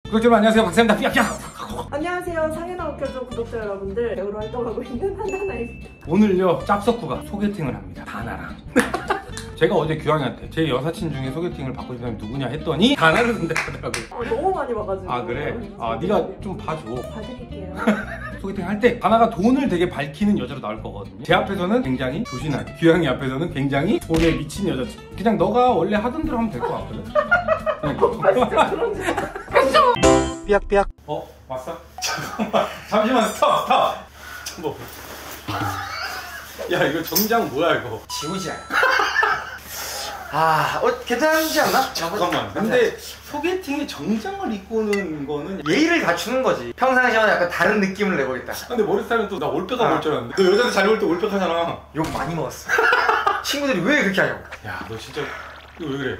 구독자 안녕하세요, 박쌤입니다. 삐약삐약. 안녕하세요, 상해나 웃겨줘 구독자 여러분들. 배우로 활동하고 있는 한나나입니다. 오늘요, 짭석구가 소개팅을 합니다. 다나랑. 제가 어제 규환이한테 제 여사친 중에 소개팅을 받고 싶은 사람이 누구냐 했더니 다나를 선택하더라고요. 너무 많이 봐가지고. 아 그래? 아 네가 좀 봐줘. 봐드릴게요. 소개팅 할 때 다나가 돈을 되게 밝히는 여자로 나올 거거든요. 제 앞에서는 굉장히 조신하게, 규환이 앞에서는 굉장히 돈에 미친 여자지. 그냥 너가 원래 하던 대로 하면 될 것 같거든. 삐약삐약. 왔어? 잠깐만, 잠시만 스톱. 뭐. 야 이거 정장 뭐야 이거? 지우지야. 괜찮지 않나? 잠깐만. 근데 소개팅에 정장을 입고 오는 거는 예의를 갖추는 거지. 평상시와는 약간 다른 느낌을 내보겠다. 근데 머리 스타일은 또 나 올백하고 올 줄 알았는데 너 여자들 잘 볼 때 올백하잖아. 욕 많이 먹었어. 친구들이 왜 그렇게 하냐고. 야 너 진짜 이거 왜 그래?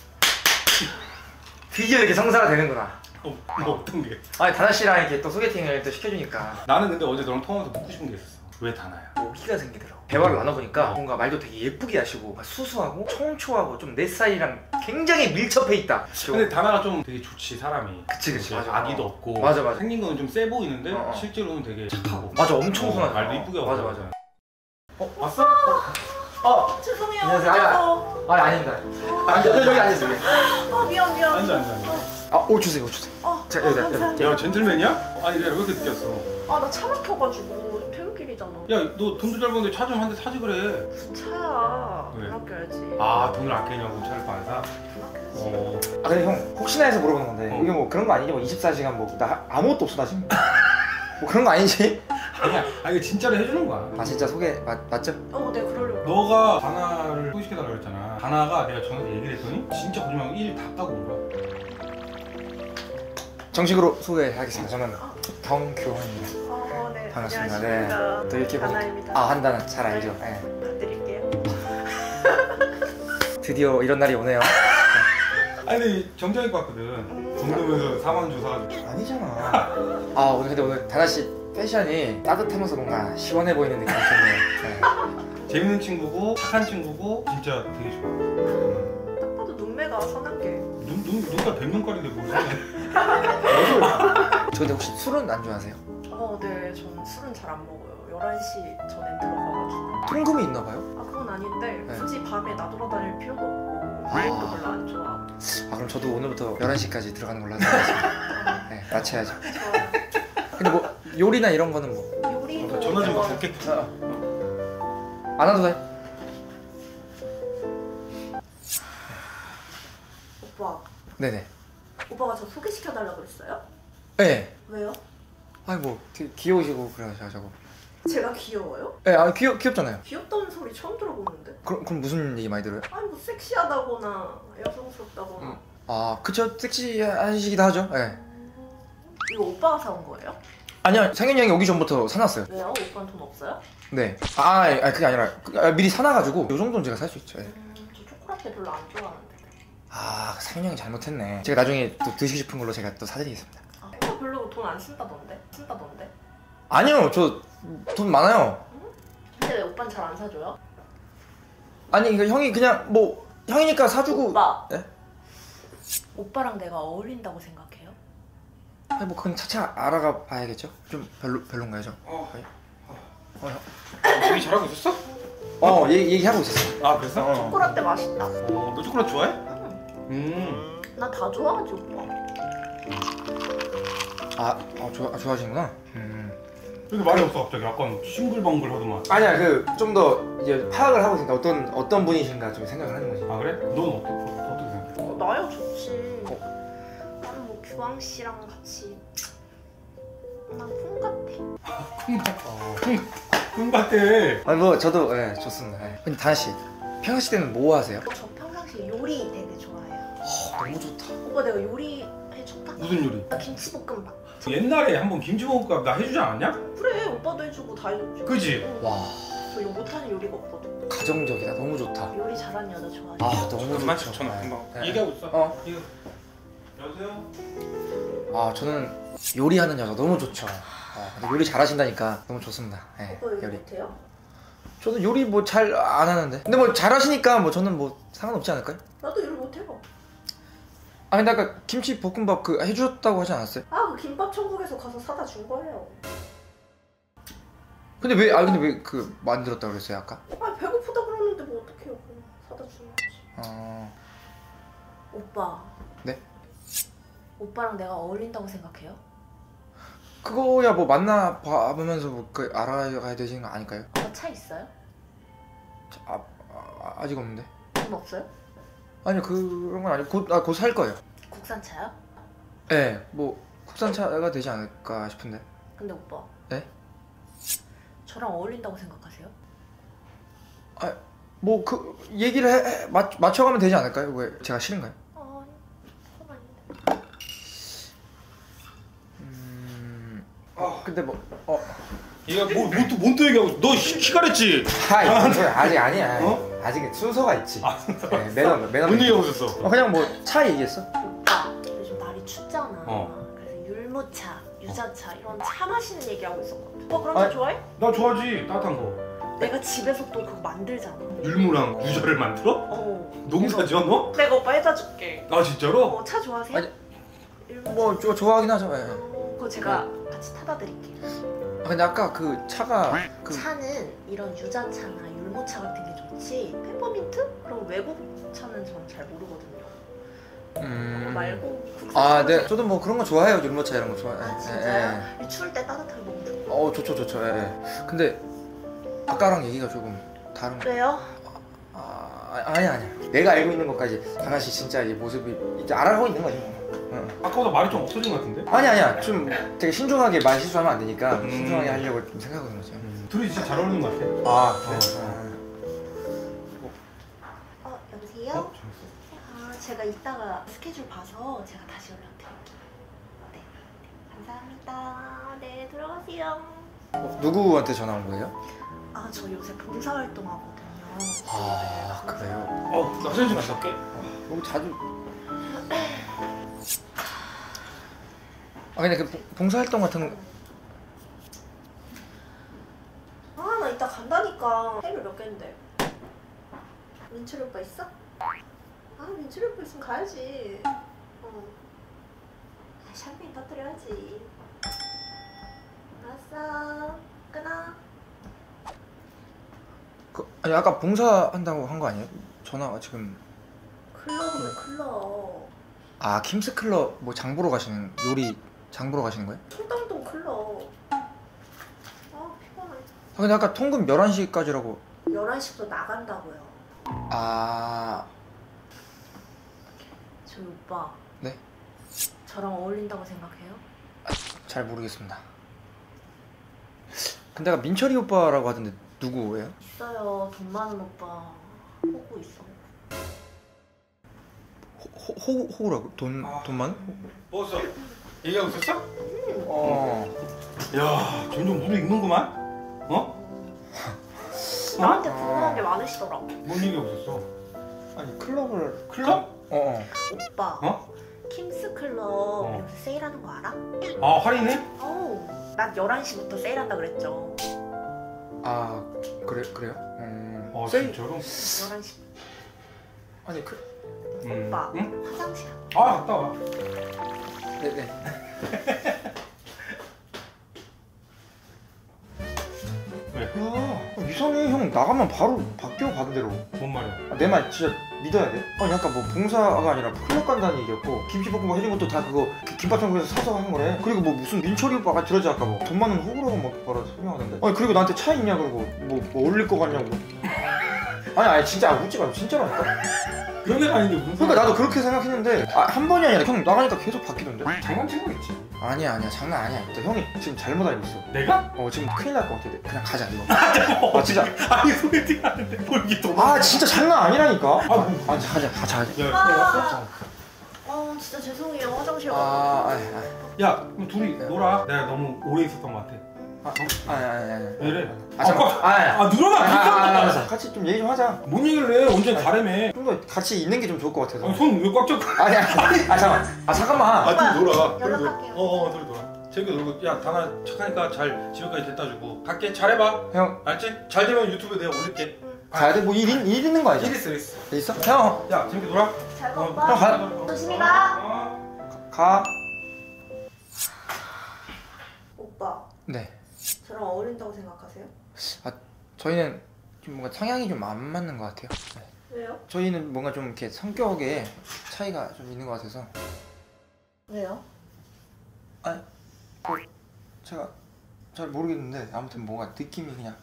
드디어 이렇게 성사가 되는구나. 뭐 어떤 게? 아니 다나 씨랑 이렇게 또 소개팅을 또 시켜주니까 나는 근데 어제 너랑 통화하면서 묻고 싶은 게 있었어. 왜 다나야? 오기가 생기더라고. 대화를 나눠보니까 뭔가 말도 되게 예쁘게 하시고 수수하고 청초하고 좀 내 스타일이랑 굉장히 밀접해 있다. 근데 다나가 좀 되게 좋지 사람이. 그치 맞아. 아기도 없고. 맞아. 생긴 거는 좀 세 보이는데 실제로는 되게 착하고. 맞아 엄청 순하죠. 말도 이쁘게 하고. 맞아. 왔어? 죄송해요. 안녕하세요. 아닙니다. 여기 앉으세요. 미안. 앉아. 옷 주세요. 자 여기. 야 젠틀맨이야? 아니 내가 왜 이렇게 늦게 왔어? 나 차 막혀가지고 퇴근길이잖아. 야 너 돈도 잘 버는데 차 좀 한 대 사지 그래. 무슨 차야? 왜? 돈 아껴야지. 아 돈을 아끼냐고 차를 안 사? 돈 아껴야지. 근데 형 혹시나 해서 물어보는 건데 이게 뭐 그런 거 아니지? 뭐 24시간 뭐 나 아무것도 없어 나 지금. 뭐 그런 거 아니지? 아니야. 이거 진짜로 해주는 거야. 진짜 소개 맞죠? 네 그러려고. 너가 다나를 소개시켜달라고 그랬잖아. 다나가 내가 전화해서 얘기를 했더니 진짜 거짓말하고 일 다 까고 온 거야. 정식으로 소개하겠습니다. 저는 경규환입니다. 네. 반갑습니다. 안녕하십니까. 또 이렇게 다나입니다. 한다는 잘 알죠. 네. 봐드릴게요. 드디어 이런 날이 오네요. 아니 근데 정장 입고 왔거든. 정도면서 4만 원 줘 사가지고. 아니잖아. 오늘 다나 씨 패션이 따뜻하면서 뭔가 시원해 보이는 느낌이 좋네요. 네. 재밌는 친구고 착한 친구고 진짜 되게 좋아. 딱 봐도 눈매가 선한 게. 눈깔 백눈깔인데 뭘 사냐. 저 근데 혹시 술은 안 좋아하세요? 네. 저는 술은 잘 안 먹어요. 11시 전에 들어가가지고. 통금이 있나 봐요? 그건 아닌데 네. 굳이 밤에 나돌아다닐 필요도 없고 여행도 별로 안 좋아. 그럼 저도 오늘부터 11시까지 들어가는 걸로 하겠습니다. 네, 마쳐야죠. 좋아요. 근데 뭐 요리나 이런 거는 뭐 요리도 전화 좀 제가 받을게. 안 와도 돼? 오빠, 네네. 오빠가 저 소개시켜달라고 그랬어요? 네. 왜요? 아니 뭐 되게 귀여우시고 그러셔가지고. 제가 귀여워요? 네, 귀엽잖아요. 귀엽다는 소리 처음 들어보는데? 그럼 무슨 얘기 많이 들어요? 아니 뭐 섹시하다거나 여성스럽다거나. 그쵸, 섹시하시기도 하죠. 네. 이거 오빠가 사온 거예요? 아니요, 상현이 형이 오기 전부터 사놨어요. 왜요? 오빠는 돈 없어요? 네. 그게 아니라 미리 사놔가지고 요 정도는 제가 살 수 있죠. 네. 저 초콜릿 별로 안 좋아하는데. 상현이 형이 잘못했네. 제가 나중에 또 드시고 싶은 걸로 제가 또 사드리겠습니다. 오빠 별로 돈 안 쓴다던데? 아니요, 저 돈 많아요. 근데 왜 오빠는 잘 안 사줘요? 아니, 그러니까 형이 그냥 뭐 형이니까 사주고. 오빠. 네? 오빠랑 내가 어울린다고 생각해요? 아니 뭐 그건 차차 알아가 봐야겠죠. 좀 별론가요, 저? 얘기 잘하고 있었어? 얘기하고 있었어. 아 그랬어? 초콜릿 맛있다. 너 초콜릿 좋아해? 나 다 좋아하지 오빠. 좋아하시는구나. 이렇게 말이 없어 갑자기. 약간 싱글벙글 하더만. 아니야, 좀 더 이제 파악을 하고 있으니까 어떤 분이신가 좀 생각을 하는 거지. 아 그래? 넌 어떻게 생각해? 나야 좋지. 나는 뭐 규광 씨랑 같이. 난 콩 같아. 꿈 같아. 아니 뭐 저도 좋습니다. 근데 다나 씨 평상시 때는 뭐 하세요? 저 평상시에 요리 되게 좋아해요. 너무 좋다. 오빠 내가 요리 해줄까? 무슨 요리? 나 김치볶음밥. 옛날에 한번 김치볶음밥 나 해주지 않았냐? 그래 오빠도 해주고 다 해줬지. 그지? 응. 와, 저 이거 못하는 요리가 없거든. 가정적이다. 너무 좋다. 요리 잘하는 여자 좋아해. 너무 잠깐만 좋죠. 전화 금방. 네. 얘기하고 있어. 이거. 여보세요? 저는 요리하는 여자 너무 좋죠. 근데 요리 잘하신다니까 너무 좋습니다. 네, 오빠 요리 못해요? 저는 요리 뭐 잘 안 하는데. 근데 뭐 잘하시니까 뭐 저는 뭐 상관없지 않을까요? 나도 요리 못해봐. 아 근데 아까 김치 볶음밥 그 해주셨다고 하지 않았어요? 아, 그 김밥 천국에서 가서 사다 준 거예요. 근데 왜 그 만들었다고 그랬어요 아까? 아, 배고프다 그러는데 뭐 어떡해요. 그냥 사다 준 거지. 오빠. 네? 오빠랑 내가 어울린다고 생각해요? 그거야 뭐 만나봐보면서 뭐 그 알아가야 되시는 거 아닐까요? 오빠 차 있어요? 아직 없는데. 돈 없어요? 아니요 그런 건 아니고 곧 살 거예요. 국산 차요? 네, 뭐 국산 차가 되지 않을까 싶은데. 근데 오빠. 네? 저랑 어울린다고 생각하세요? 뭐 그 얘기를 맞춰가면 되지 않을까요? 왜 제가 싫은가요? 그건 아닌데. 근데 뭐 얘가 뭔또 얘기하고 있어? 너 키가랬지? 아직 아니야. 어? 아직 순서가 있지. 네, 매너. 뭔 얘기하고 있었어? 그냥 뭐 차 얘기했어? 오빠 요즘 날이 춥잖아. 어. 그래서 율무차, 유자차 이런 차 마시는 얘기하고 있었거든. 오빠 그런 거 좋아해? 나 좋아하지 따뜻한 거. 내가 집에서 또 그거 만들잖아. 율무랑 유자를 만들어? 농사 지어 너? 내가 오빠 해다 줄게. 아 진짜로? 차 좋아하세요? 아니, 율무차. 뭐 좋아하긴 하죠. 예. 그거 제가 같이 타다 드릴게요. 근데 아까 그 차가 차는 이런 유자차나 율무차 같은 게 좋지 페퍼민트? 그럼 외국 차는 저는 잘 모르거든요. 그거 말고 국산 네. 저도 뭐 그런 거 좋아해요. 율무차 이런 거 좋아해. 아 진짜요? 이 추울 때 따뜻하게 먹는 거. 좋죠. 예. 근데 아까랑 얘기가 조금 다른 거. 왜요? 아니야. 내가 알고 있는 것까지 다나 씨 진짜 이 모습이 이제 알아가고 있는 거지. 아까보다 말이 좀 없어진 것 같은데? 아니야. 좀 되게 신중하게 말 실수하면 안 되니까 신중하게 하려고 좀 생각하고 있는 거죠. 둘이 진짜 잘 어울리는 것 같아. 여보세요? 제가 이따가 스케줄 봐서 제가 다시 연락드릴게요. 네. 감사합니다. 네, 들어가세요. 누구한테 전화 온 거예요? 저 요새 봉사활동하거든요. 그래요? 나 화장실 갔다 올게. 너무 자주. 근데 그 봉사활동 같은 거. 나 이따 간다니까. 테이블 몇 개인데. 민철이 오빠 있어? 민철이 오빠 있으면 가야지. 샴페인 터뜨려야지. 알았어. 끊어. 아니 아까 봉사한다고 한 거 아니에요? 전화가 지금. 클럽이면 클럽. 킴스 클럽 뭐 장 보러 가시는 요리 장 보러 가시는 거예요? 청담동 클럽. 피곤해. 근데 아까 통금 11시까지라고. 11시부터 나간다고요. 저희 오빠. 네? 저랑 어울린다고 생각해요? 잘 모르겠습니다. 근데 아까 민철이 오빠라고 하던데 누구예요? 있어요. 돈 많은 오빠. 호구 있어. 호구라고? 돈 많은? 먹었어. 얘기하고 있었어? 어. 야, 점점 물이 익는구만. 나한테 궁금한 게 많으시더라고. 뭔 얘기하고 있었어? 아니 클럽을. 클럽? 오빠. 킴스 클럽 요새 세일하는 거 알아? 할인해? 난 11시부터 세일한다 그랬죠. 그래요? 진짜로? 11시. 아니 오빠. 응? 화장실. 갔다 와. 네네. 왜? 유성이 형 나가면 바로 바뀌어 받은 대로. 뭔 말이야? 내 말 진짜 믿어야 돼? 아까 뭐 봉사가 아니라 클럽 간다는 얘기였고 김치볶음밥 해준 것도 다 그거 김밥 천국에서 사서 한 거래. 그리고 뭐 무슨 민철이 오빠가 들어지 아까 뭐 돈 많은 호구라고 막 뭐라 설명하던데. 그리고 나한테 차 있냐 그러고 뭐 어울릴 거 같냐고. 아니 진짜 웃지 말고 진짜라니까. 그런 애가 아닌데 무슨 그러니까 나도 그렇게 생각했는데 한 번이 아니라 형 나가니까 계속 바뀌던데. 장난친 거겠지. 아니야 장난 아니야. 또 형이 지금 잘못 알고 있어. 내가? 지금 큰일 날 것 같아. 그냥 가자 이거. 진짜. 아니 소개팅 하는데 뭘 이게 더 진짜 장난 아니라니까. 가자. 야, 진짜 죄송해요. 화장실 야, 그럼 둘이 놀아. 내가 너무 오래 있었던 것 같아. 아니. 왜 이래? 잠깐. 늘어나! 같이 좀 얘기 좀 하자. 뭔 얘기를 해? 언제 가래매? 좀 더 같이 있는 게 좀 좋을 것 같아서. 손 왜 꽉 잡고? 잠깐만. 둘이 놀아. 연락할게요. 둘이 놀아. 재밌게 놀고. 야, 다나 착하니까 잘 집에까지 데려다 주고. 갈게. 잘해봐. 형. 알지? 잘 되면 유튜브에 내가 올릴게. 가야 돼? 뭐 일 있는 거 아니야? 일 있어. 있어? 형. 야, 재밌게 놀아. 잘 가, 형 오빠. 가. 조심히 가. 가. 오빠, 네. 저랑 어울린다고 생각하세요? 저희는 좀 뭔가 성향이 좀 안 맞는 것 같아요. 네. 왜요? 저희는 뭔가 좀 이렇게 성격에 차이가 좀 있는 것 같아서. 왜요? 제가 잘 모르겠는데 아무튼 뭔가 느낌이 그냥.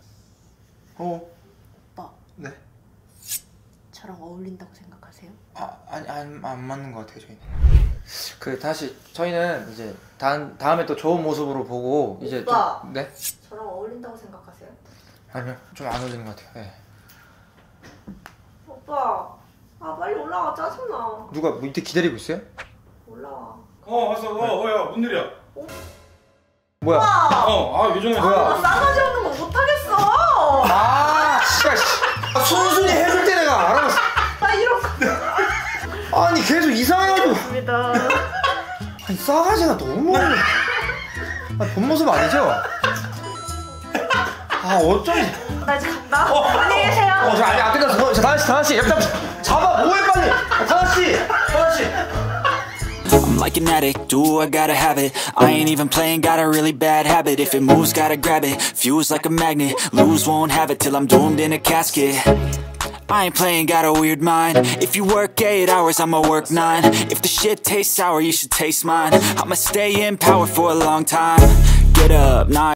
오빠, 네. 저랑 어울린다고 생각하세요? 아니 안 맞는 것 같아요 저희는. 그 다시 저희는 이제 다음에 또 좋은 모습으로 보고 이제 오빠. 좀. 네. 저랑 어울린다고 생각하세요? 아니요 좀 안 어울리는 것 같아요. 네. 오빠, 아 빨리 올라와. 짜증나. 누가 밑에 기다리고 있어요? 올라와. 왔어. 야, 뭔 일이야? 뭐야? 요즘에 뭐야? 싸가지 없는 거 못하겠어. 진짜 순순히 해줄 때 내가 알아봤어. 나 이런 거. 아니 계속 이상해가지고. 맞습니다. 아니 싸가지가 너무. 본 모습 아니죠? 어쩐지. 나 이제 간다. 안녕히 계세요. 저 아직 안 끝났어. 다나씨, 잡아, 뭐해 빨리. 다나씨. I'm like an addict, do I gotta have it. I ain't even playing, got a really bad habit. If it moves, gotta grab it. Fuse like a magnet, lose, won't have it till I'm doomed in a casket. I ain't playing, got a weird mind. If you work 8 hours, I'ma work 9. If the shit tastes sour, you should taste mine. I'ma stay in power for a long time. Get up, nah.